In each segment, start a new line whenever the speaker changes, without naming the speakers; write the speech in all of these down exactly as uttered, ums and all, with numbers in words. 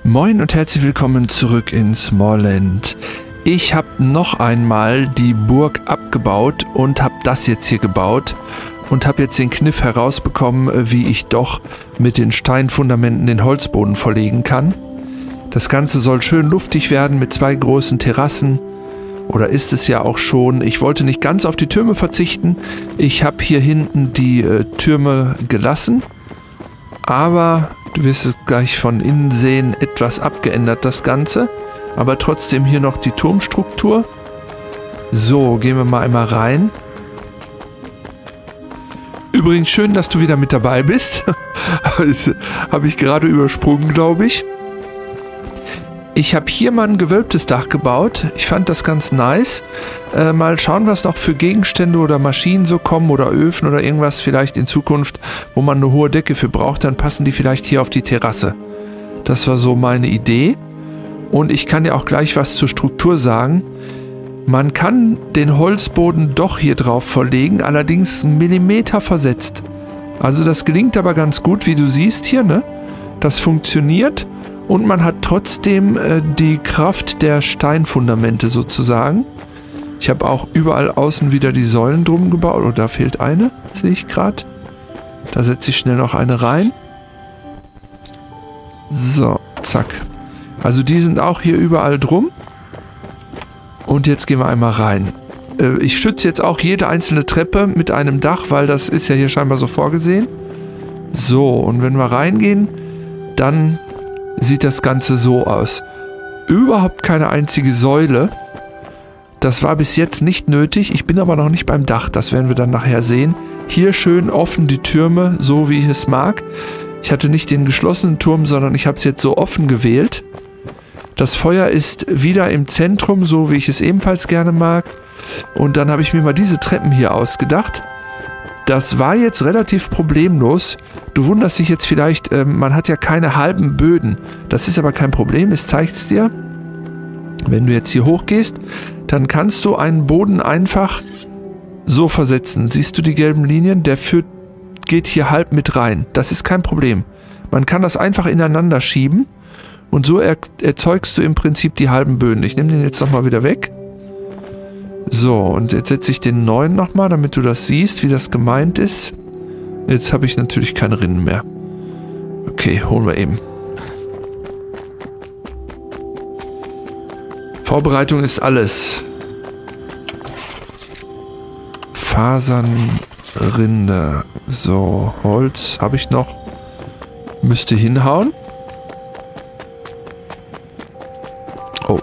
Moin und herzlich willkommen zurück in Smallland. Ich habe noch einmal die Burg abgebaut und habe das jetzt hier gebaut und habe jetzt den Kniff herausbekommen, wie ich doch mit den Steinfundamenten den Holzboden verlegen kann. Das Ganze soll schön luftig werden mit zwei großen Terrassen. Oder ist es ja auch schon. Ich wollte nicht ganz auf die Türme verzichten. Ich habe hier hinten die äh, Türme gelassen. Aber du wirst es gleich von innen sehen, etwas abgeändert das Ganze. Aber trotzdem hier noch die Turmstruktur. So, gehen wir mal einmal rein. Übrigens schön, dass du wieder mit dabei bist. Das habe ich gerade übersprungen, glaube ich. Ich habe hier mal ein gewölbtes Dach gebaut. Ich fand das ganz nice. Äh, mal schauen, was noch für Gegenstände oder Maschinen so kommen oder Öfen oder irgendwas vielleicht in Zukunft, wo man eine hohe Decke für braucht. Dann passen die vielleicht hier auf die Terrasse. Das war so meine Idee. Und ich kann dir auch gleich was zur Struktur sagen. Man kann den Holzboden doch hier drauf verlegen, allerdings einen Millimeter versetzt. Also das gelingt aber ganz gut, wie du siehst hier, ne? Das funktioniert. Und man hat trotzdem äh, die Kraft der Steinfundamente sozusagen. Ich habe auch überall außen wieder die Säulen drum gebaut. Oh, da fehlt eine, sehe ich gerade. Da setze ich schnell noch eine rein. So, zack. Also die sind auch hier überall drum. Und jetzt gehen wir einmal rein. Äh, ich schütze jetzt auch jede einzelne Treppe mit einem Dach, weil das ist ja hier scheinbar so vorgesehen. So, und wenn wir reingehen, dann sieht das Ganze so aus. Überhaupt keine einzige Säule. Das war bis jetzt nicht nötig. Ich bin aber noch nicht beim Dach. Das werden wir dann nachher sehen. Hier schön offen die Türme, so wie ich es mag. Ich hatte nicht den geschlossenen Turm, sondern ich habe es jetzt so offen gewählt. Das Feuer ist wieder im Zentrum, so wie ich es ebenfalls gerne mag. Und dann habe ich mir mal diese Treppen hier ausgedacht. Das war jetzt relativ problemlos. Du wunderst dich jetzt vielleicht, äh, man hat ja keine halben Böden. Das ist aber kein Problem, ich zeige es dir. Wenn du jetzt hier hochgehst, dann kannst du einen Boden einfach so versetzen. Siehst du die gelben Linien? Der führt, geht hier halb mit rein. Das ist kein Problem. Man kann das einfach ineinander schieben und so er, erzeugst du im Prinzip die halben Böden. Ich nehme den jetzt nochmal wieder weg. So, und jetzt setze ich den neuen nochmal, damit du das siehst, wie das gemeint ist. Jetzt habe ich natürlich keine Rinnen mehr. Okay, holen wir eben. Vorbereitung ist alles. Fasernrinde. So, Holz habe ich noch. Müsste hinhauen. Oh.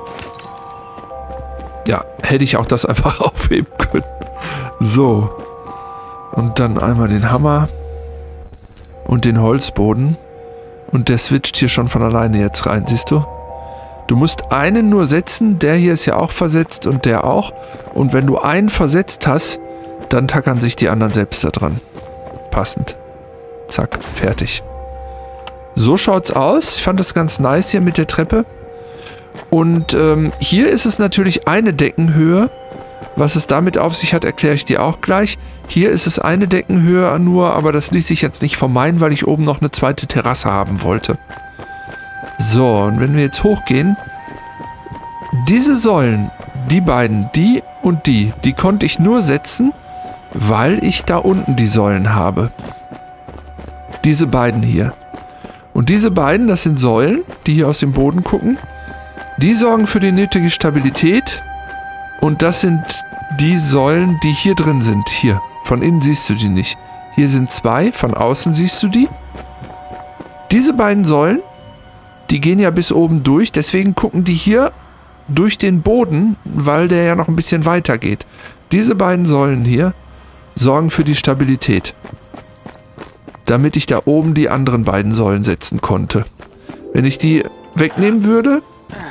Ja, hätte ich auch das einfach aufheben können. So. Und dann einmal den Hammer. Und den Holzboden. Und der switcht hier schon von alleine jetzt rein, siehst du? Du musst einen nur setzen. Der hier ist ja auch versetzt und der auch. Und wenn du einen versetzt hast, dann tackern sich die anderen selbst da dran. Passend. Zack, fertig. So schaut's aus. Ich fand das ganz nice hier mit der Treppe. Und ähm, hier ist es natürlich eine Deckenhöhe. Was es damit auf sich hat, erkläre ich dir auch gleich. Hier ist es eine Deckenhöhe nur, aber das ließ sich jetzt nicht vermeiden, weil ich oben noch eine zweite Terrasse haben wollte. So, und wenn wir jetzt hochgehen, diese Säulen, die beiden, die und die, die konnte ich nur setzen, weil ich da unten die Säulen habe. Diese beiden hier. Und diese beiden, das sind Säulen, die hier aus dem Boden gucken. Die sorgen für die nötige Stabilität und das sind die Säulen, die hier drin sind. Hier, von innen siehst du die nicht. Hier sind zwei, von außen siehst du die. Diese beiden Säulen, die gehen ja bis oben durch, deswegen gucken die hier durch den Boden, weil der ja noch ein bisschen weiter geht. Diese beiden Säulen hier sorgen für die Stabilität, damit ich da oben die anderen beiden Säulen setzen konnte. Wenn ich die wegnehmen würde,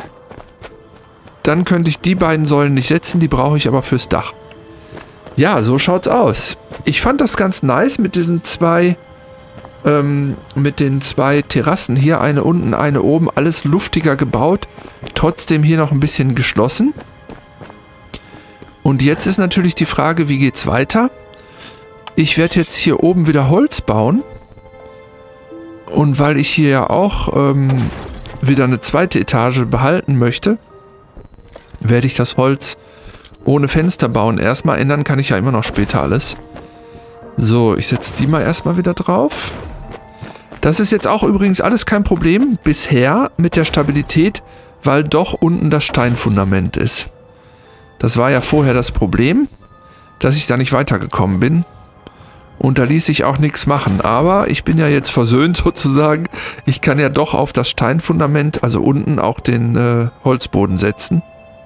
dann könnte ich die beiden Säulen nicht setzen, die brauche ich aber fürs Dach. Ja, so schaut's aus. Ich fand das ganz nice mit diesen zwei, ähm, mit den zwei Terrassen hier, eine unten, eine oben, alles luftiger gebaut, trotzdem hier noch ein bisschen geschlossen. Und jetzt ist natürlich die Frage, wie geht's weiter? Ich werde jetzt hier oben wieder Holz bauen. Und weil ich hier ja auch ähm, wieder eine zweite Etage behalten möchte, werde ich das Holz ohne Fenster bauen. Erstmal ändern kann ich ja immer noch später alles. So, ich setze die mal erstmal wieder drauf. Das ist jetzt auch übrigens alles kein Problem bisher mit der Stabilität, weil doch unten das Steinfundament ist. Das war ja vorher das Problem, dass ich da nicht weitergekommen bin. Und da ließ sich auch nichts machen. Aber ich bin ja jetzt versöhnt sozusagen. Ich kann ja doch auf das Steinfundament, also unten, auch den äh, Holzboden setzen.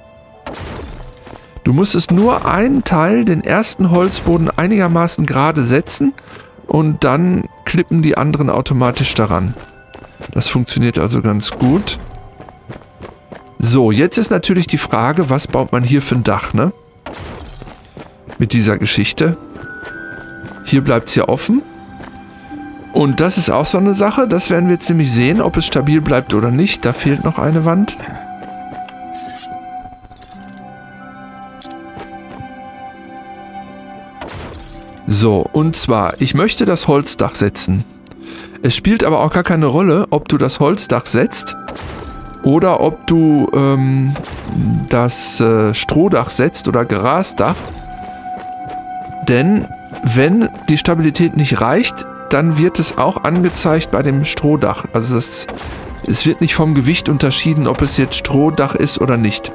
Du musstest nur einen Teil, den ersten Holzboden, einigermaßen gerade setzen und dann klippen die anderen automatisch daran. Das funktioniert also ganz gut. So, jetzt ist natürlich die Frage, was baut man hier für ein Dach, ne? Mit dieser Geschichte. Hier bleibt es ja offen. Und das ist auch so eine Sache, das werden wir jetzt nämlich sehen, ob es stabil bleibt oder nicht. Da fehlt noch eine Wand. So, und zwar, ich möchte das Holzdach setzen. Es spielt aber auch gar keine Rolle, ob du das Holzdach setzt oder ob du ähm, das äh, Strohdach setzt oder Grasdach. Denn wenn die Stabilität nicht reicht, dann wird es auch angezeigt bei dem Strohdach. Also das, es wird nicht vom Gewicht unterschieden, ob es jetzt Strohdach ist oder nicht.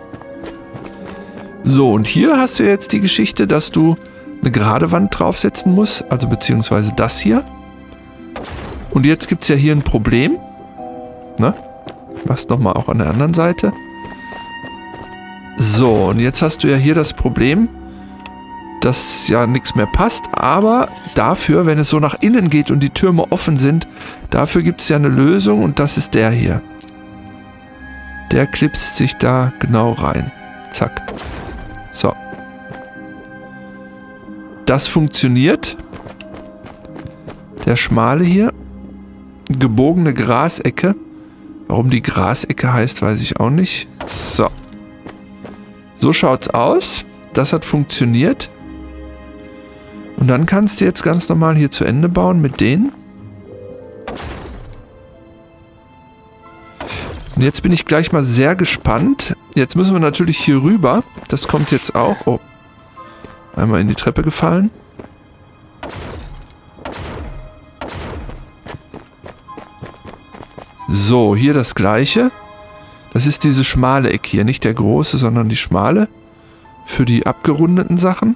So, und hier hast du jetzt die Geschichte, dass du eine gerade Wand draufsetzen musst, also beziehungsweise das hier. Und jetzt gibt es ja hier ein Problem. Ne? Machst nochmal auch an der anderen Seite. So, und jetzt hast du ja hier das Problem, dass ja nichts mehr passt, aber dafür, wenn es so nach innen geht und die Türme offen sind, dafür gibt es ja eine Lösung und das ist der hier. Der klipst sich da genau rein. Zack. So. Das funktioniert. Der schmale hier. Gebogene Grasecke. Warum die Grasecke heißt, weiß ich auch nicht. So. So schaut's aus. Das hat funktioniert. Und dann kannst du jetzt ganz normal hier zu Ende bauen mit denen. Und jetzt bin ich gleich mal sehr gespannt. Jetzt müssen wir natürlich hier rüber. Das kommt jetzt auch. Oh. Einmal in die Treppe gefallen. So, hier das gleiche. Das ist diese schmale Ecke hier. Nicht der große, sondern die schmale. Für die abgerundeten Sachen.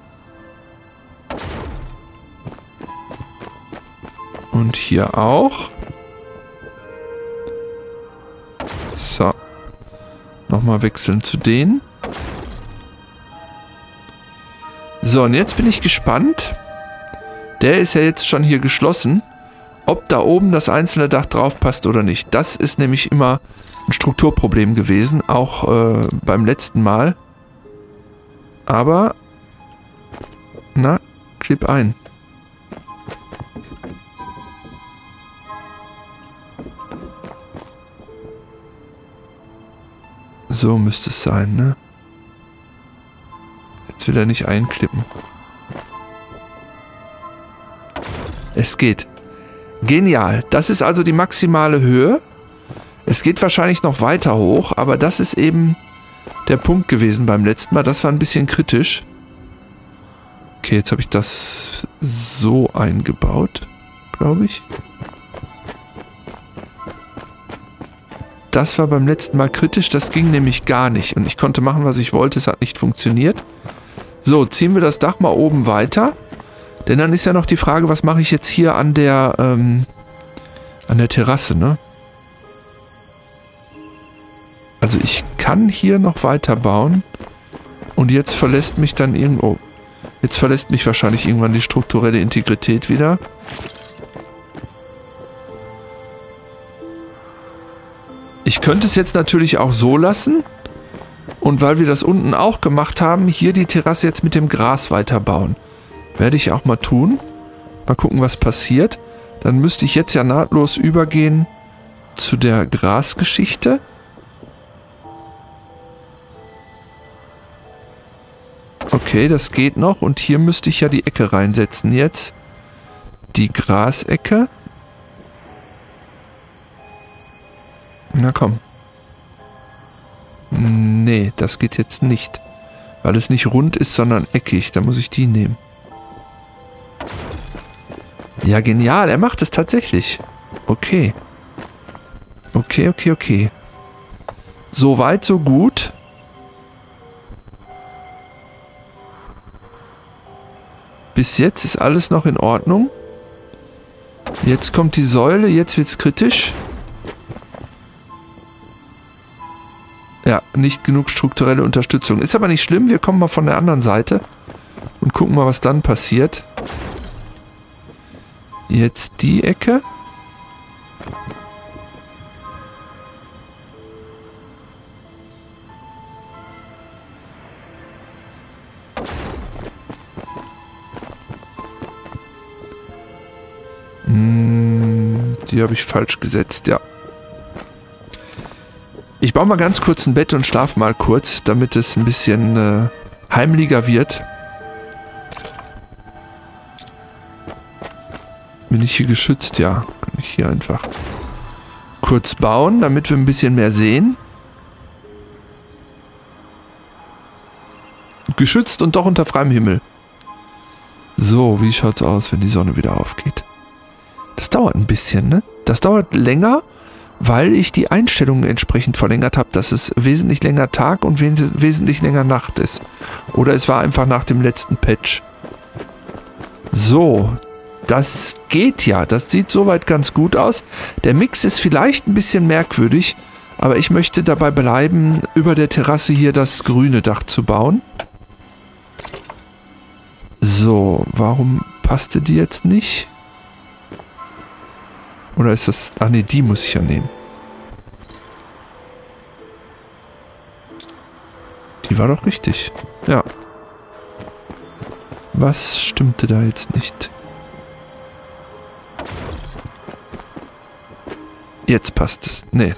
Und hier auch. So. Nochmal wechseln zu denen. So, und jetzt bin ich gespannt. Der ist ja jetzt schon hier geschlossen. Ob da oben das einzelne Dach drauf passt oder nicht. Das ist nämlich immer ein Strukturproblem gewesen. Auch äh, beim letzten Mal. Aber... Na, klipp ein. So müsste es sein, ne? Jetzt will er nicht einklippen. Es geht. Genial. Das ist also die maximale Höhe. Es geht wahrscheinlich noch weiter hoch, aber das ist eben der Punkt gewesen beim letzten Mal. Das war ein bisschen kritisch. Okay, jetzt habe ich das so eingebaut, glaube ich. Das war beim letzten Mal kritisch, das ging nämlich gar nicht. Und ich konnte machen, was ich wollte, es hat nicht funktioniert. So, ziehen wir das Dach mal oben weiter. Denn dann ist ja noch die Frage, was mache ich jetzt hier an der, ähm, an der Terrasse, ne? Also ich kann hier noch weiter bauen. Und jetzt verlässt mich dann irgendwo... Jetzt verlässt mich wahrscheinlich irgendwann die strukturelle Integrität wieder. Ich könnte es jetzt natürlich auch so lassen. Und weil wir das unten auch gemacht haben, hier die Terrasse jetzt mit dem Gras weiterbauen. Werde ich auch mal tun. Mal gucken, was passiert. Dann müsste ich jetzt ja nahtlos übergehen zu der Grasgeschichte. Okay, das geht noch. Und hier müsste ich ja die Ecke reinsetzen jetzt. Die Grasecke. Na komm. Nee, das geht jetzt nicht. Weil es nicht rund ist, sondern eckig. Da muss ich die nehmen. Ja, genial. Er macht es tatsächlich. Okay. Okay, okay, okay. So weit, so gut. Bis jetzt ist alles noch in Ordnung. Jetzt kommt die Säule, jetzt wird's kritisch. Ja, nicht genug strukturelle Unterstützung. Ist aber nicht schlimm, wir kommen mal von der anderen Seite und gucken mal, was dann passiert. Jetzt die Ecke. Die habe ich falsch gesetzt, ja. Ich baue mal ganz kurz ein Bett und schlafe mal kurz, damit es ein bisschen äh, heimlicher wird. Bin ich hier geschützt? Ja, kann ich hier einfach kurz bauen, damit wir ein bisschen mehr sehen. Geschützt und doch unter freiem Himmel. So, wie schaut's aus, wenn die Sonne wieder aufgeht? Das dauert ein bisschen, ne? Das dauert länger, weil ich die Einstellungen entsprechend verlängert habe, dass es wesentlich länger Tag und wes wesentlich länger Nacht ist. Oder es war einfach nach dem letzten Patch. So, das geht ja. Das sieht soweit ganz gut aus. Der Mix ist vielleicht ein bisschen merkwürdig, aber ich möchte dabei bleiben, über der Terrasse hier das grüne Dach zu bauen. So, warum passte die jetzt nicht? Oder ist das... Ach ne, die muss ich ja nehmen. Die war doch richtig. Ja. Was stimmte da jetzt nicht? Jetzt passt es. Nee.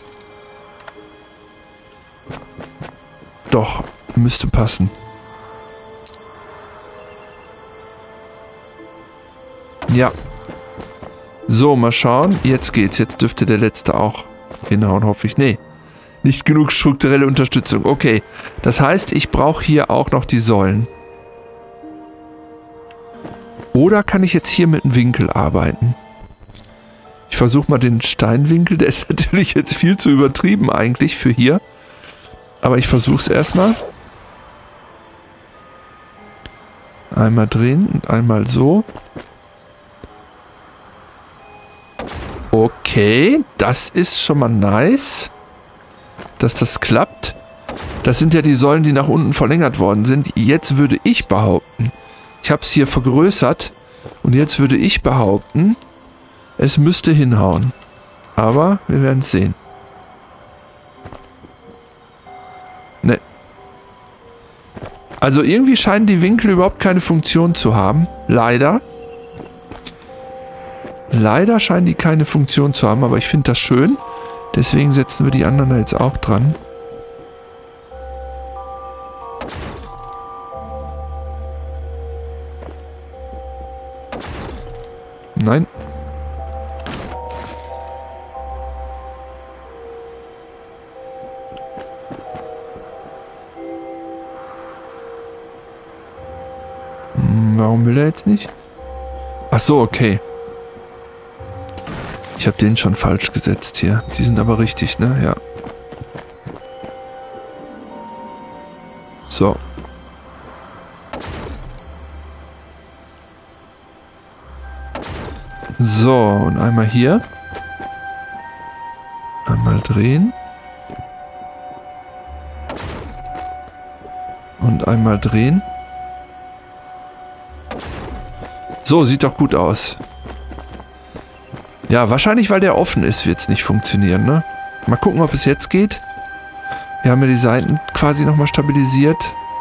Doch, müsste passen. Ja. So, mal schauen. Jetzt geht's. Jetzt dürfte der letzte auch hinhauen, hoffe ich. Nee. Nicht genug strukturelle Unterstützung. Okay. Das heißt, ich brauche hier auch noch die Säulen. Oder kann ich jetzt hier mit einem Winkel arbeiten? Ich versuche mal den Steinwinkel. Der ist natürlich jetzt viel zu übertrieben eigentlich für hier. Aber ich versuche es erstmal. Einmal drehen und einmal so. Okay, das ist schon mal nice, dass das klappt. Das sind ja die Säulen, die nach unten verlängert worden sind. Jetzt würde ich behaupten, ich habe es hier vergrößert und jetzt würde ich behaupten, es müsste hinhauen. Aber wir werden es sehen. Ne. Also irgendwie scheinen die Winkel überhaupt keine Funktion zu haben. Leider. Leider scheinen die keine Funktion zu haben, aber ich finde das schön. Deswegen setzen wir die anderen da jetzt auch dran. Nein. Hm, warum will er jetzt nicht? Ach so, okay. Ich habe den schon falsch gesetzt hier. Die sind aber richtig, ne? Ja. So. So, und einmal hier. Einmal drehen. Und einmal drehen. So, sieht doch gut aus. Ja, wahrscheinlich, weil der offen ist, wird es nicht funktionieren, ne? Mal gucken, ob es jetzt geht. Wir haben ja die Seiten quasi nochmal stabilisiert.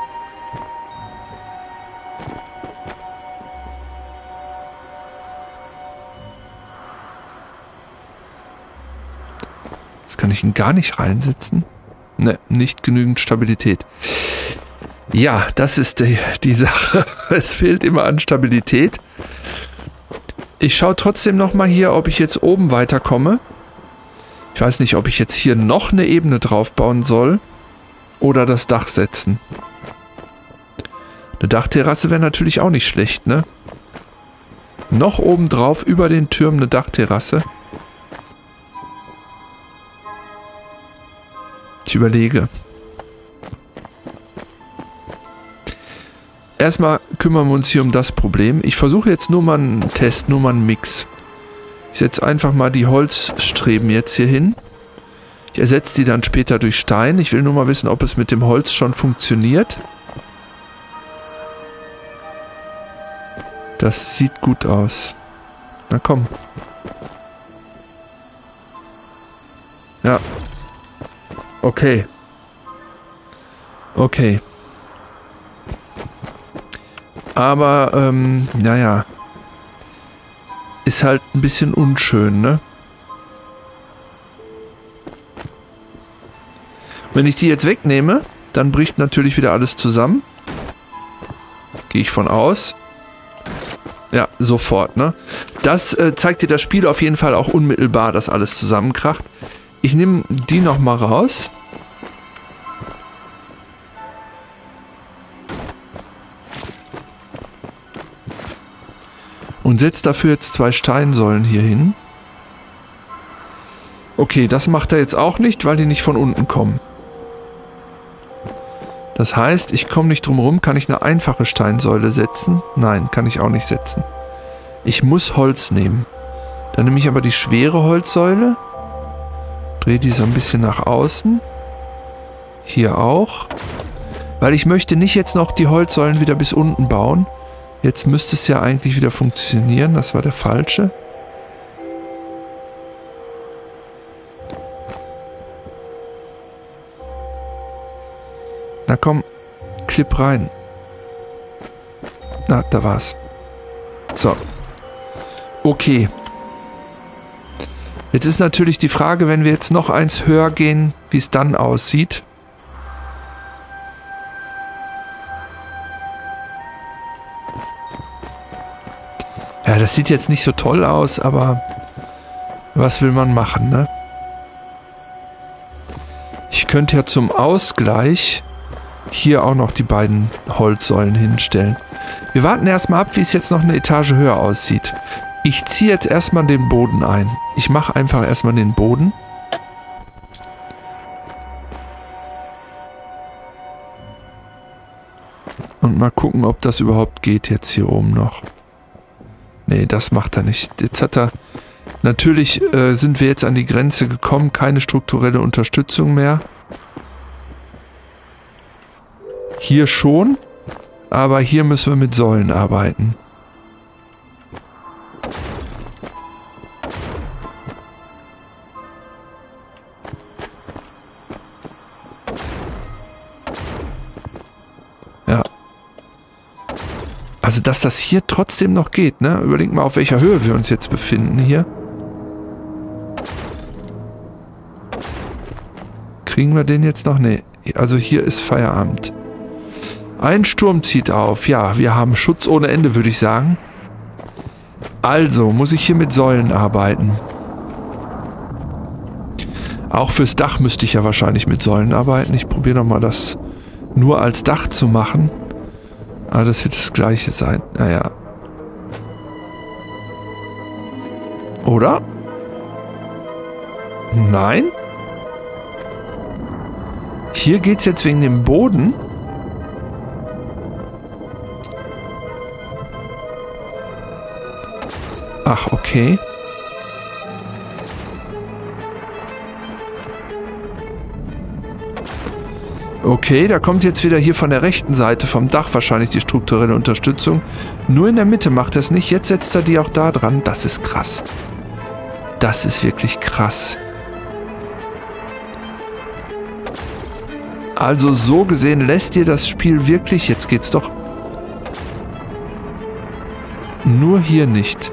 Jetzt kann ich ihn gar nicht reinsetzen. Ne, nicht genügend Stabilität. Ja, das ist die, die Sache. Es fehlt immer an Stabilität. Ich schaue trotzdem nochmal hier, ob ich jetzt oben weiterkomme. Ich weiß nicht, ob ich jetzt hier noch eine Ebene drauf bauen soll oder das Dach setzen. Eine Dachterrasse wäre natürlich auch nicht schlecht, ne? Noch obendrauf über den Türmen eine Dachterrasse. Ich überlege. Erstmal kümmern wir uns hier um das Problem. Ich versuche jetzt nur mal einen Test, nur mal einen Mix. Ich setze einfach mal die Holzstreben jetzt hier hin. Ich ersetze die dann später durch Stein. Ich will nur mal wissen, ob es mit dem Holz schon funktioniert. Das sieht gut aus. Na komm. Ja. Okay. Okay. Aber, ähm, naja. Ist halt ein bisschen unschön, ne? Wenn ich die jetzt wegnehme, dann bricht natürlich wieder alles zusammen. Gehe ich von aus. Ja, sofort, ne? Das äh, zeigt dir das Spiel auf jeden Fall auch unmittelbar, dass alles zusammenkracht. Ich nehme die nochmal raus. Und setze dafür jetzt zwei Steinsäulen hier hin. Okay, das macht er jetzt auch nicht, weil die nicht von unten kommen. Das heißt, ich komme nicht drum rum. Kann ich eine einfache Steinsäule setzen? Nein, kann ich auch nicht setzen. Ich muss Holz nehmen. Dann nehme ich aber die schwere Holzsäule. Drehe die so ein bisschen nach außen. Hier auch. Weil ich möchte nicht jetzt noch die Holzsäulen wieder bis unten bauen. Jetzt müsste es ja eigentlich wieder funktionieren. Das war der falsche. Na komm, klipp rein. Na, da war's. So. Okay. Jetzt ist natürlich die Frage, wenn wir jetzt noch eins höher gehen, wie es dann aussieht. Ja, das sieht jetzt nicht so toll aus, aber was will man machen, ne? Ich könnte ja zum Ausgleich hier auch noch die beiden Holzsäulen hinstellen. Wir warten erstmal ab, wie es jetzt noch eine Etage höher aussieht. Ich ziehe jetzt erstmal den Boden ein. Ich mache einfach erstmal den Boden. Und mal gucken, ob das überhaupt geht jetzt hier oben noch. Nee, das macht er nicht. Jetzt hat er... Natürlich äh, sind wir jetzt an die Grenze gekommen. Keine strukturelle Unterstützung mehr. Hier schon. Aber hier müssen wir mit Säulen arbeiten. Ja. Also, dass das hier trotzdem noch geht, ne? Überlegt mal, auf welcher Höhe wir uns jetzt befinden hier. Kriegen wir den jetzt noch? Nee. Also hier ist Feierabend. Ein Sturm zieht auf. Ja, wir haben Schutz ohne Ende, würde ich sagen. Also, muss ich hier mit Säulen arbeiten. Auch fürs Dach müsste ich ja wahrscheinlich mit Säulen arbeiten. Ich probiere nochmal das nur als Dach zu machen. Aber das wird das gleiche sein. Naja. Oder? Nein? Hier geht es jetzt wegen dem Boden. Ach, okay. Okay, da kommt jetzt wieder hier von der rechten Seite vom Dach wahrscheinlich die strukturelle Unterstützung. Nur in der Mitte macht er es nicht. Jetzt setzt er die auch da dran. Das ist krass. Das ist wirklich krass. Also so gesehen lässt dir das Spiel wirklich... Jetzt geht's doch... Nur hier nicht.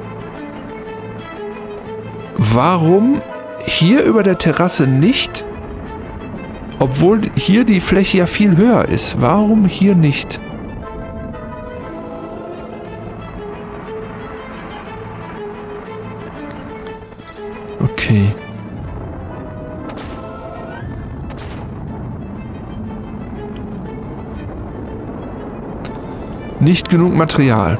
Warum hier über der Terrasse nicht? Obwohl hier die Fläche ja viel höher ist. Warum hier nicht? Okay. Nicht genug Material.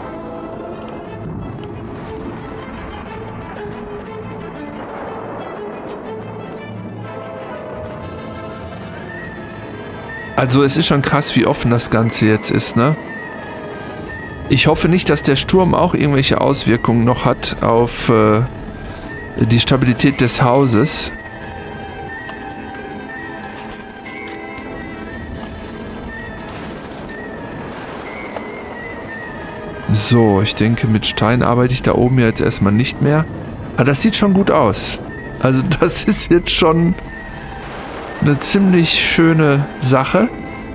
Also es ist schon krass, wie offen das Ganze jetzt ist, ne? Ich hoffe nicht, dass der Sturm auch irgendwelche Auswirkungen noch hat auf äh, die Stabilität des Hauses. So, ich denke, mit Stein arbeite ich da oben jetzt erstmal nicht mehr. Aber das sieht schon gut aus. Also das ist jetzt schon eine ziemlich schöne Sache.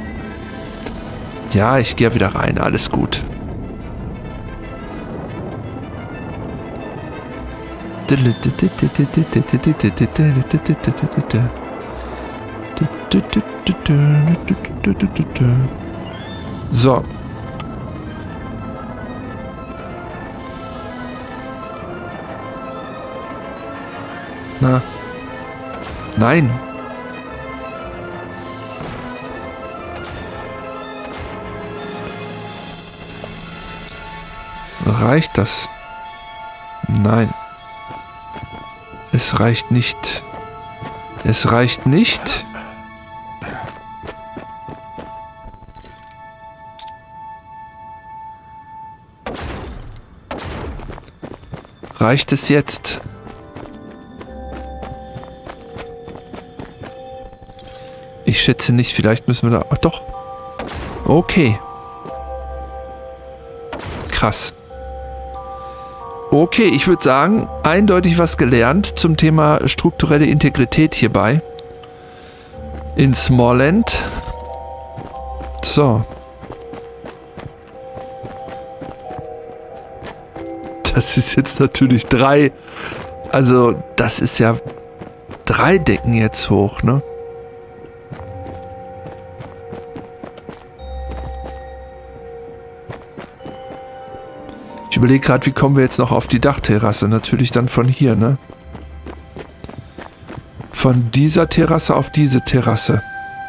Ja, ich gehe wieder rein. Alles gut. So. Na. Nein. Reicht das? Nein. Es reicht nicht. Es reicht nicht. Reicht es jetzt? Ich schätze nicht, vielleicht müssen wir da... Ach doch. Okay. Krass. Okay, ich würde sagen, eindeutig was gelernt zum Thema strukturelle Integrität hierbei. In Småland. So. Das ist jetzt natürlich drei... Also, das ist ja drei Decken jetzt hoch, ne? Ich überlege gerade, wie kommen wir jetzt noch auf die Dachterrasse? Natürlich dann von hier, ne? Von dieser Terrasse auf diese Terrasse.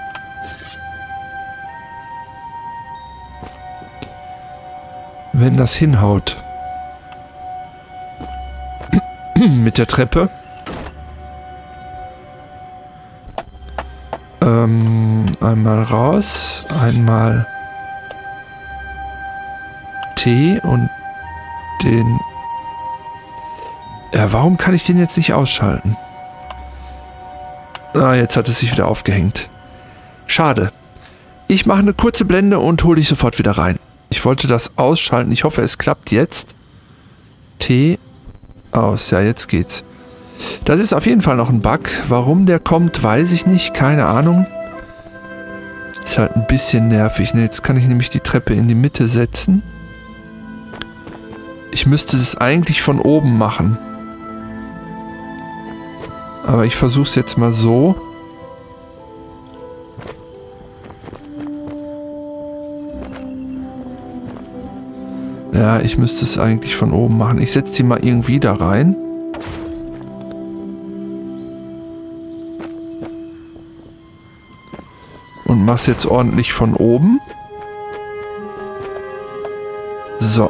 Wenn das hinhaut. Mit der Treppe. Ähm, einmal raus, einmal T und den... Ja, warum kann ich den jetzt nicht ausschalten? Ah, jetzt hat es sich wieder aufgehängt. Schade. Ich mache eine kurze Blende und hole dich sofort wieder rein. Ich wollte das ausschalten. Ich hoffe, es klappt jetzt. T aus. Ja, jetzt geht's. Das ist auf jeden Fall noch ein Bug. Warum der kommt, weiß ich nicht. Keine Ahnung. Ist halt ein bisschen nervig. Ne? Jetzt kann ich nämlich die Treppe in die Mitte setzen. Ich müsste es eigentlich von oben machen. Aber ich versuche es jetzt mal so. Ja, ich müsste es eigentlich von oben machen. Ich setze die mal irgendwie da rein. Und mache es jetzt ordentlich von oben. So.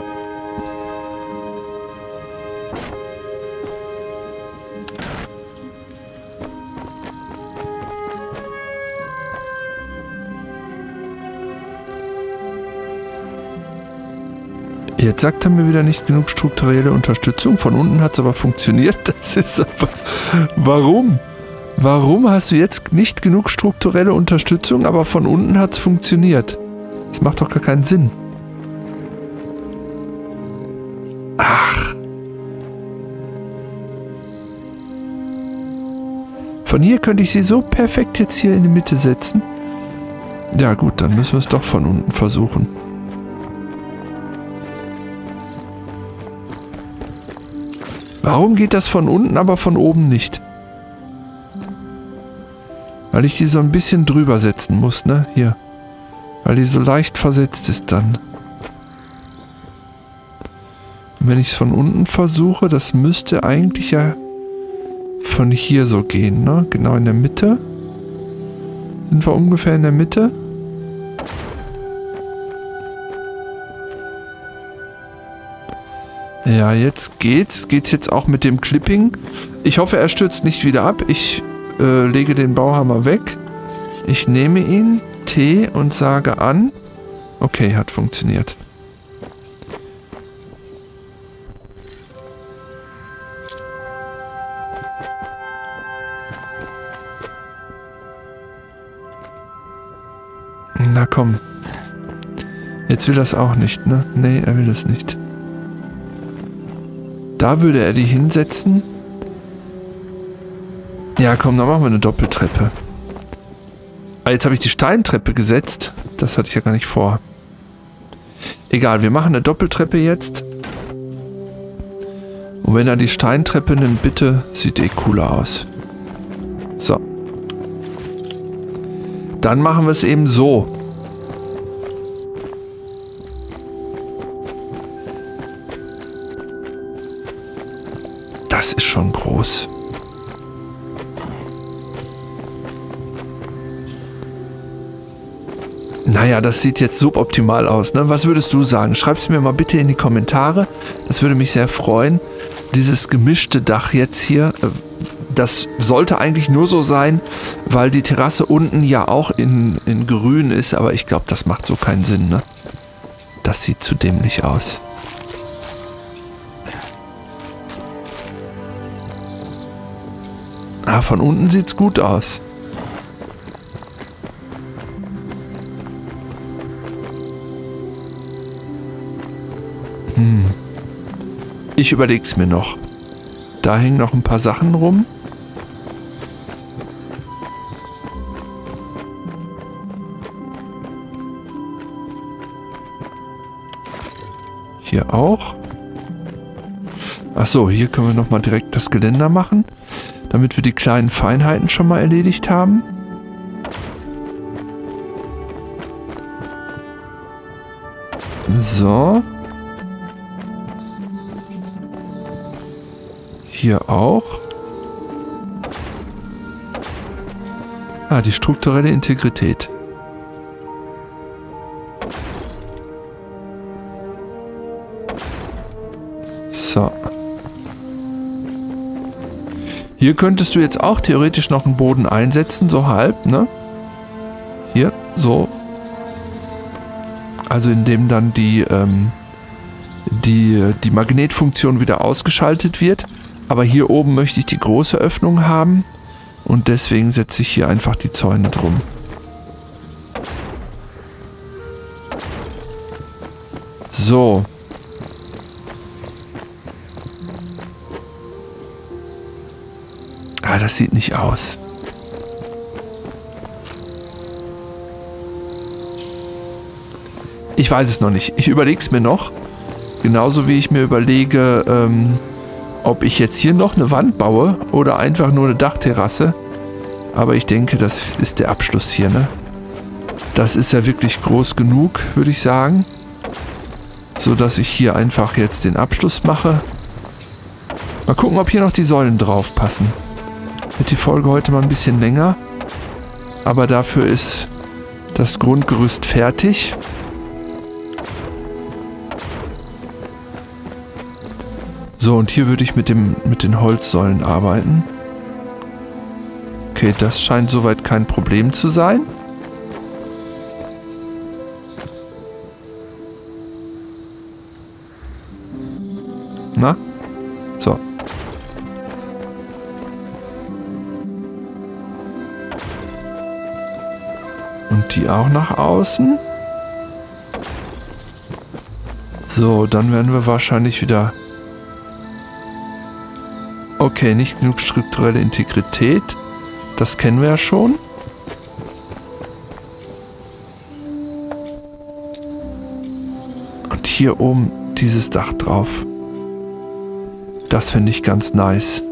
Jetzt sagt er mir wieder nicht genug strukturelle Unterstützung. Von unten hat es aber funktioniert. Das ist aber... Warum? Warum hast du jetzt nicht genug strukturelle Unterstützung, aber von unten hat es funktioniert? Das macht doch gar keinen Sinn. Ach. Von hier könnte ich sie so perfekt jetzt hier in die Mitte setzen. Ja gut, dann müssen wir es doch von unten versuchen. Warum geht das von unten, aber von oben nicht? Weil ich die so ein bisschen drüber setzen muss, ne? Hier. Weil die so leicht versetzt ist dann. Und wenn ich es von unten versuche, das müsste eigentlich ja von hier so gehen, ne? Genau in der Mitte. Sind wir ungefähr in der Mitte? Ja, jetzt geht's. Geht's jetzt auch mit dem Clipping. Ich hoffe, er stürzt nicht wieder ab. Ich äh, lege den Bauhammer weg. Ich nehme ihn, T, und sage an. Okay, hat funktioniert. Na komm. Jetzt will das auch nicht, ne? Nee, er will das nicht. Da würde er die hinsetzen. Ja, komm, dann machen wir eine Doppeltreppe. Ah, jetzt habe ich die Steintreppe gesetzt. Das hatte ich ja gar nicht vor. Egal, wir machen eine Doppeltreppe jetzt. Und wenn er die Steintreppe nimmt, bitte, sieht eh cooler aus. So. Dann machen wir es eben so. Das ist schon groß. Naja, das sieht jetzt suboptimal aus, ne? Was würdest du sagen? Schreib es mir mal bitte in die Kommentare. Das würde mich sehr freuen. Dieses gemischte Dach jetzt hier, das sollte eigentlich nur so sein, weil die Terrasse unten ja auch in, in grün ist, aber ich glaube, das macht so keinen Sinn, ne? Das sieht zu dämlich aus. Ah, von unten sieht's gut aus. Hm. Ich überleg's mir noch. Da hängen noch ein paar Sachen rum. Hier auch. Ach so, hier können wir nochmal direkt das Geländer machen, damit wir die kleinen Feinheiten schon mal erledigt haben. So. Hier auch. Ah, die strukturelle Integrität. So. Hier könntest du jetzt auch theoretisch noch einen Boden einsetzen, so halb, ne? Hier, so. Also indem dann die, ähm, die, die Magnetfunktion wieder ausgeschaltet wird. Aber hier oben möchte ich die große Öffnung haben und deswegen setze ich hier einfach die Zäune drum. So. Ah, das sieht nicht aus. Ich weiß es noch nicht. Ich überlege es mir noch. Genauso wie ich mir überlege, ähm, ob ich jetzt hier noch eine Wand baue oder einfach nur eine Dachterrasse. Aber ich denke, das ist der Abschluss hier, ne? Das ist ja wirklich groß genug, würde ich sagen. So dass ich hier einfach jetzt den Abschluss mache. Mal gucken, ob hier noch die Säulen drauf passen. Wird die Folge heute mal ein bisschen länger. Aber dafür ist das Grundgerüst fertig. So, und hier würde ich mit dem, mit den Holzsäulen arbeiten. Okay, das scheint soweit kein Problem zu sein. Na? So. Und die auch nach außen. So, dann werden wir wahrscheinlich wieder... Okay, nicht genug strukturelle Integrität. Das kennen wir ja schon. Und hier oben dieses Dach drauf. Das finde ich ganz nice.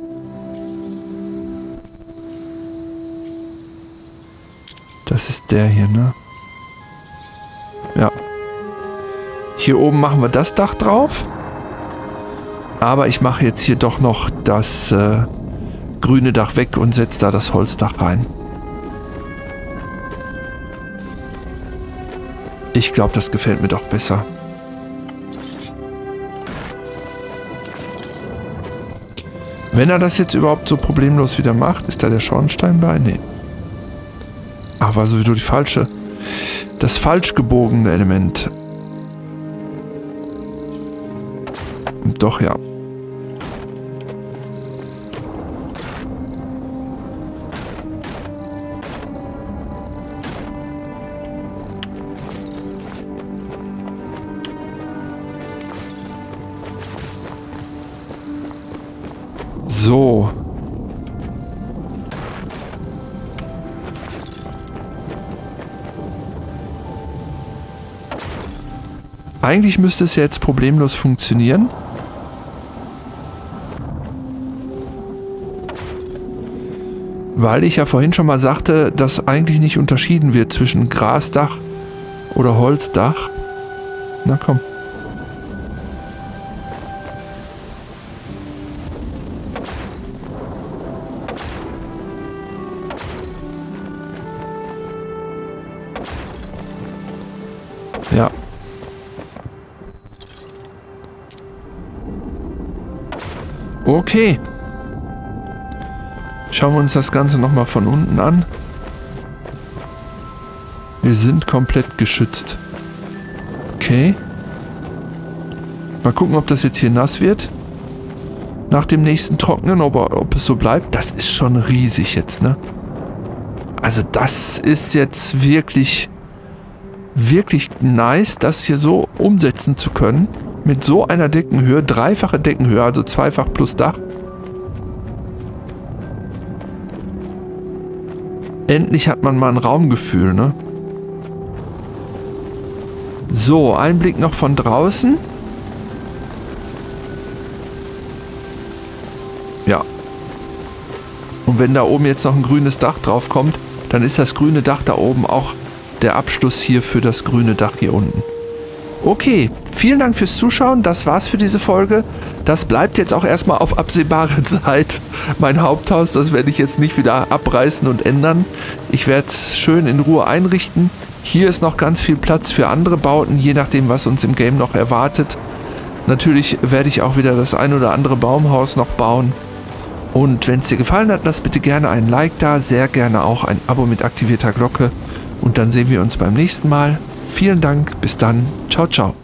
Das ist der hier, ne? Ja. Hier oben machen wir das Dach drauf. Aber ich mache jetzt hier doch noch das äh, grüne Dach weg und setze da das Holzdach rein. Ich glaube, das gefällt mir doch besser. Wenn er das jetzt überhaupt so problemlos wieder macht, ist da der Schornstein bei? Nee. Ach, war sowieso die falsche. Das falsch gebogene Element. Doch, ja. So. Eigentlich müsste es ja jetzt problemlos funktionieren. Weil ich ja vorhin schon mal sagte, dass eigentlich nicht unterschieden wird zwischen Grasdach oder Holzdach. Na komm. Ja. Okay. Schauen wir uns das Ganze nochmal von unten an. Wir sind komplett geschützt. Okay. Mal gucken, ob das jetzt hier nass wird. Nach dem nächsten Trocknen, ob, ob es so bleibt. Das ist schon riesig jetzt, ne? Also das ist jetzt wirklich, wirklich nice, das hier so umsetzen zu können. Mit so einer Deckenhöhe, dreifache Deckenhöhe, also zweifach plus Dach. Endlich hat man mal ein Raumgefühl, ne? So, ein Blick noch von draußen. Ja. Und wenn da oben jetzt noch ein grünes Dach drauf kommt, dann ist das grüne Dach da oben auch der Abschluss hier für das grüne Dach hier unten. Okay, vielen Dank fürs Zuschauen. Das war's für diese Folge. Das bleibt jetzt auch erstmal auf absehbare Zeit mein Haupthaus. Das werde ich jetzt nicht wieder abreißen und ändern. Ich werde es schön in Ruhe einrichten. Hier ist noch ganz viel Platz für andere Bauten, je nachdem, was uns im Game noch erwartet. Natürlich werde ich auch wieder das ein oder andere Baumhaus noch bauen. Und wenn es dir gefallen hat, lass bitte gerne einen Like da, sehr gerne auch ein Abo mit aktivierter Glocke. Und dann sehen wir uns beim nächsten Mal. Vielen Dank, bis dann, ciao, ciao.